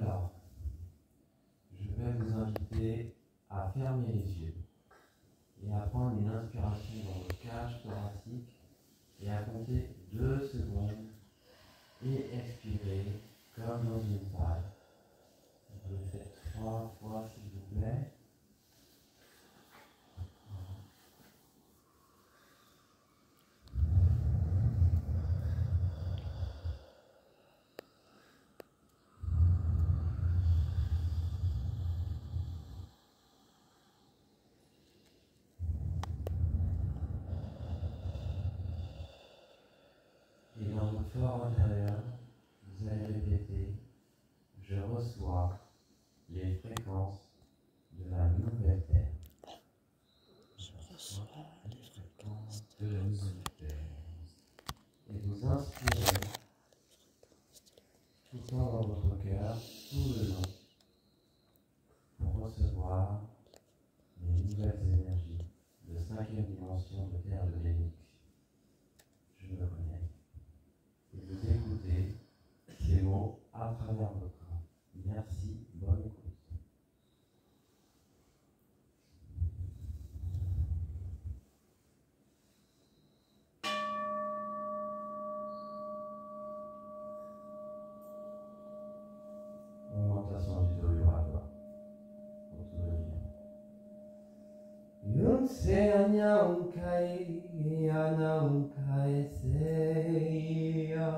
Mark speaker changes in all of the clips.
Speaker 1: Alors, je vais vous inviter à fermer les yeux et à prendre une inspiration dans votre cage thoracique et à compter 2 secondes et expirer comme dans une salle. Vous le faites 3 fois s'il vous plaît. Et dans votre fort intérieur, vous allez répéter: je reçois les fréquences de la nouvelle Terre.
Speaker 2: Je reçois les fréquences
Speaker 1: de la nouvelle Terre. Et vous inspirez tout le temps dans votre cœur, tout le long, pour recevoir les nouvelles énergies de 5e dimension de Terre de Vénix. Je me connecte. Et vous écoutez ces mots à travers votre corps. Merci, bonne écoute. Augmentation du taux vibratoire. Pour tout le bien. Yun se anya unkai ana unkai seya.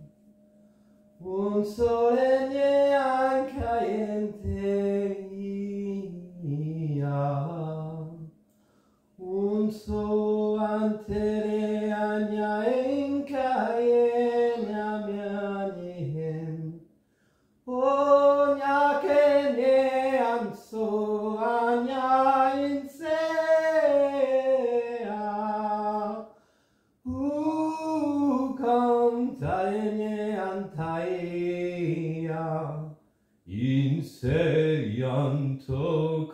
Speaker 1: Un sole ne ankai enteia. Un so antere anya enkai enya mianihem. Onya kene anso anya insea. Cantaene antaea. Inseianto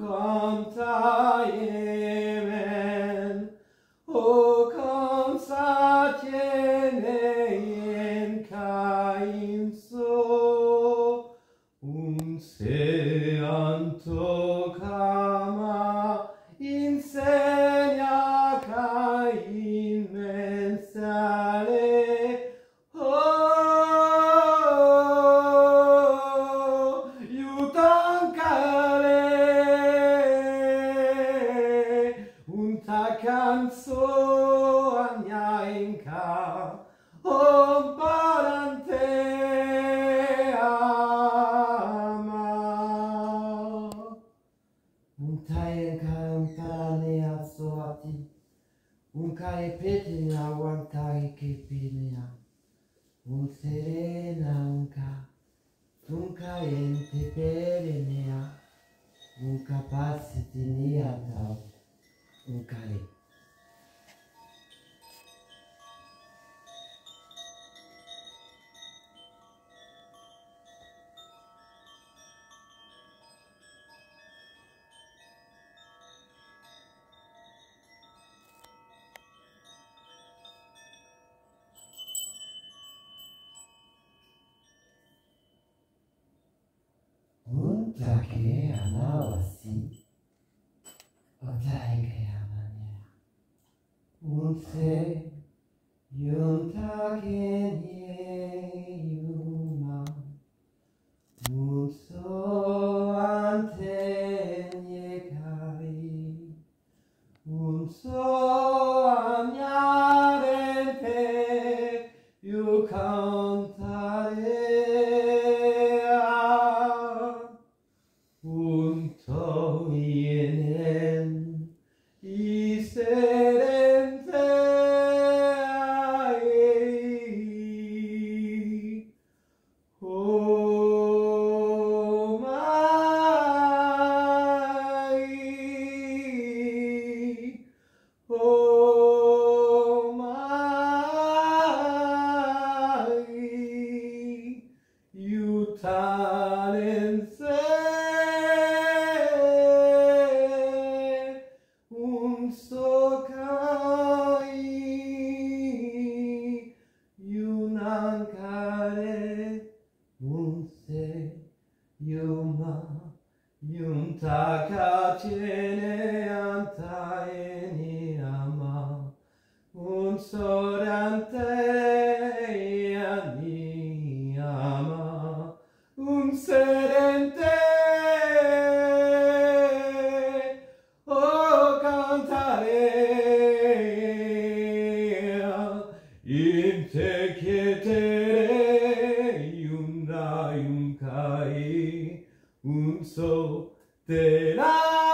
Speaker 1: cantaemen. O consatiene en cainso. Un seanto kama insegna ca immensale. Oh, iutancale un tacanso agnainca. Om parante un kai petina wan kai kepina un serena un kai ente perenea un capacity niata un kai. Untake anawasi, otake ananya. Unse yuntake nye yuma. Unso ante nye kai. Unso agnarente yu cantare. Unto ienen iserente ai. Om takacene antaeni ama sorante ani ama serente o cantare in te chietere yunda yunkai so te la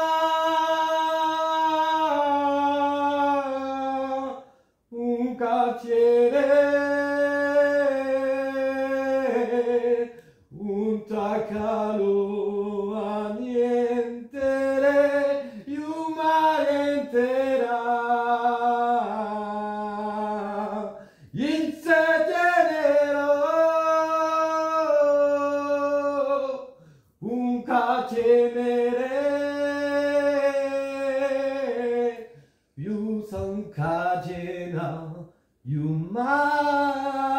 Speaker 1: un takalo anientere yumarentera in se genero un cacemere più sancagena yumarentera